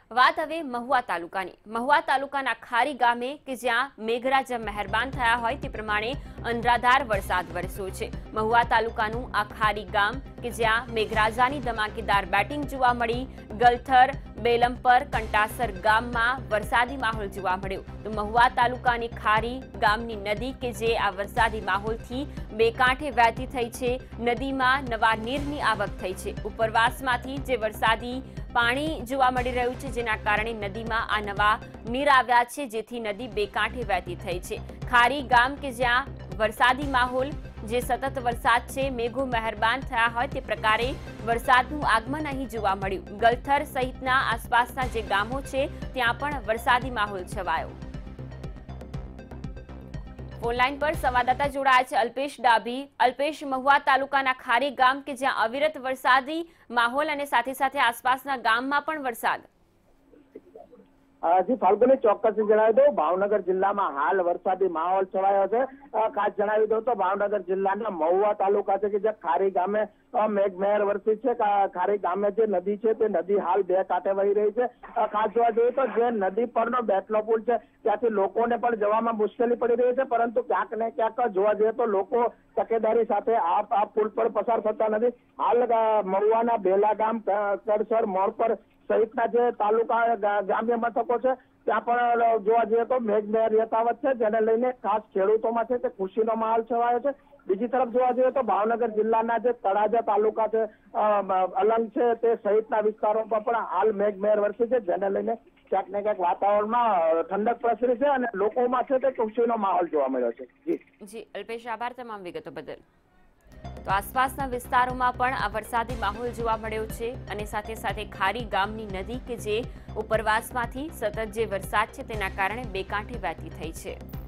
વાત હવે મહુવા તાલુકાની। મહુવા તાલુકાના ખારી ગામે કે જ્યાં મેઘરાજા મહેરબાન થયા હોય તે પ્રમાણે અનરાધાર વરસાદ વરસ્યો છે। મહુવા તાલુકાનું આ ખારી ગામ કે જ્યાં મેઘરાજાની ધમાકેદાર બેટિંગ જોવા મળી। ગલથર, બેલમપર, કંટાસર ગામમાં વરસાદી માહોલ જોવા મળ્યો। તો મહુવા તાલુકાની ખારી ગામની નદી કે જે આ વરસાદી માહોલથી બે કાંઠે વહેતી થઈ છે। નદીમાં નવા નીરની આવક થઈ છે। ઉપરવાસમાંથી જે વરસાદી પાણી જોવા મળી રહ્યું છે, જેના કારણે નદીમાં આ નવા નીર આવ્યા છે, જેથી નદી બે કાંઠે વહેતી થઈ છે। ખારી ગામ કે જ્યાં વરસાદી માહોલ જે સતત વરસાદ છે, મેઘો મહેરબાન થયા હોય તે પ્રકારે વરસાદનું આગમન અહીં જોવા મળ્યું। ગલથર સહિતના આસપાસના જે ગામો છે ત્યાં પણ વરસાદી માહોલ છવાયો। ફોનલાઈન પર સંવાદદાતા જોડાયા છે અલ્પેશ ડાભી। અલ્પેશ, મહુવા તાલુકાના ખારી ગામ કે જ્યાં અવિરત વરસાદી માહોલ અને સાથે સાથે આસપાસના ગામમાં પણ વરસાદ। જી ફાલ્ગુની, ચોક્કસ જણાવી દઉં, ભાવનગર જિલ્લામાં હાલ વરસાદી માહોલ છવાયો છે। ખાસ જણાવી દઉં તો ભાવનગર જિલ્લાના મહુવા તાલુકા છે કે જ્યાં ખારી ગામે મેઘમહેર વરસી છે। ખારી ગામે જે નદી છે તે નદી હાલ બે કાંઠે વહી રહી છે। ખાસ જોવા જઈએ તો જે નદી પરનો બેટલો પુલ છે ત્યાંથી લોકોને પણ જવામાં મુશ્કેલી પડી રહી છે, પરંતુ ક્યાંક ને ક્યાંક જોવા જઈએ તો લોકો તકેદારી સાથે આ પુલ પર પસાર થતા નથી। હાલ મહુવાના બેલા ગામ, કરસર, મોરપર સહિતના જે તાલુકા ગ્રામ્ય મથકો છે ત્યાં પણ જોવા જઈએ તો મેઘમહેર યથાવત છે, જેને લઈને ખાસ ખેડૂતોમાં છે તે ખુશીનો માહોલ છવાયો છે। બીજી તરફ જોવા જઈએ તો ભાવનગર જિલ્લાના જે તળાજા તાલુકા છે, અલંગ છે તે સહિતના વિસ્તારોમાં પણ હાલ મેઘમહેર વરસી છે, જેને લઈને ક્યાંક ને ક્યાંક વાતાવરણમાં ઠંડક પ્રસરી છે અને લોકોમાં છે તે ખુશીનો માહોલ જોવા મળ્યો છે। જી અલ્પેશ, આભાર તમામ વિગતો બદલ। તો આસપાસના વિસ્તારોમાં પણ આ વરસાદી માહોલ જોવા મળ્યો છે અને સાથે સાથે ખારી ગામની નદી કે જે ઉપરવાસમાંથી સતત જે વરસાદ છે તેના કારણે બે કાંઠે વહેતી થઈ છે।